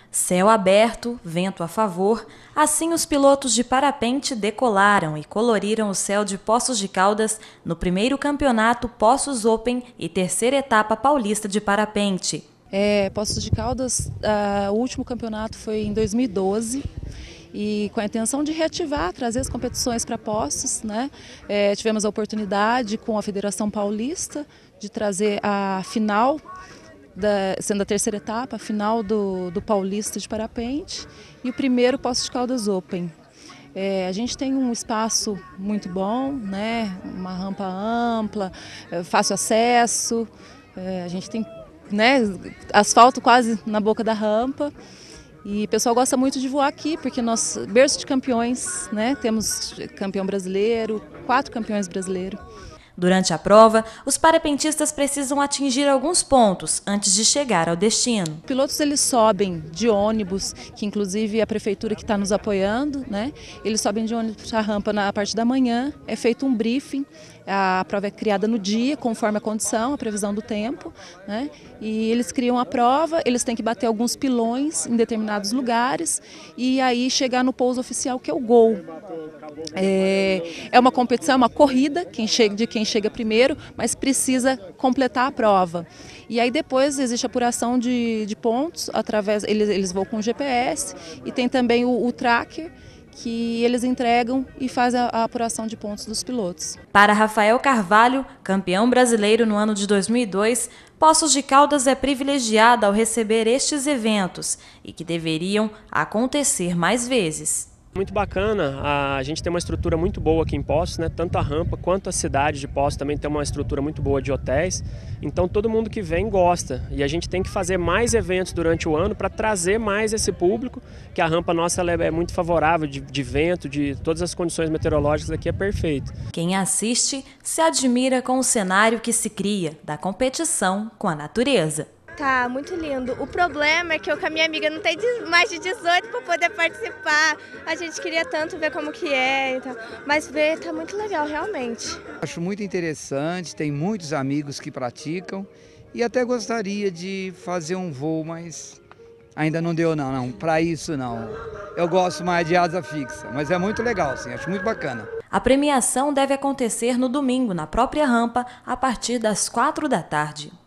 Céu aberto, vento a favor, assim os pilotos de parapente decolaram e coloriram o céu de Poços de Caldas no primeiro campeonato Poços Open e terceira etapa paulista de parapente. Poços de Caldas, o último campeonato foi em 2012 e com a intenção de reativar, trazer as competições para Poços, né? Tivemos a oportunidade com a Federação Paulista de trazer a final, sendo a terceira etapa, a final do Paulista de Parapente e o primeiro Poços de Caldas Open. A gente tem um espaço muito bom, né? Uma rampa ampla, fácil acesso, a gente tem, né, asfalto quase na boca da rampa e o pessoal gosta muito de voar aqui porque nós, berço de campeões, né? Temos campeão brasileiro, 4 campeões brasileiros. Durante a prova, os parapentistas precisam atingir alguns pontos antes de chegar ao destino. Os pilotos eles sobem de ônibus, que inclusive a prefeitura que está nos apoiando, né? Eles sobem de ônibus para a rampa na parte da manhã, é feito um briefing, a prova é criada no dia, conforme a condição, a previsão do tempo, né? E eles criam a prova, eles têm que bater alguns pilões em determinados lugares e aí chegar no pouso oficial, que é o gol. É uma competição, é uma corrida de quem chega primeiro, mas precisa completar a prova. E aí depois existe apuração de pontos, eles vão com o GPS e tem também o tracker, que eles entregam e faz a apuração de pontos dos pilotos. Para Rafael Carvalho, campeão brasileiro no ano de 2002, Poços de Caldas é privilegiada ao receber estes eventos e que deveriam acontecer mais vezes. Muito bacana, a gente tem uma estrutura muito boa aqui em Poços, né? Tanto a rampa quanto a cidade de Poços também tem uma estrutura muito boa de hotéis, então todo mundo que vem gosta e a gente tem que fazer mais eventos durante o ano para trazer mais esse público, que a rampa nossa ela é muito favorável de vento, de todas as condições meteorológicas aqui é perfeito. Quem assiste se admira com o cenário que se cria da competição com a natureza. Tá muito lindo. O problema é que eu com a minha amiga não tem mais de 18 para poder participar. A gente queria tanto ver como que é, então. Mas ver tá muito legal, realmente. Acho muito interessante, tem muitos amigos que praticam e até gostaria de fazer um voo, mas ainda não deu não, para isso não. Eu gosto mais de asa fixa, mas é muito legal, sim, acho muito bacana. A premiação deve acontecer no domingo, na própria rampa, a partir das 4 da tarde.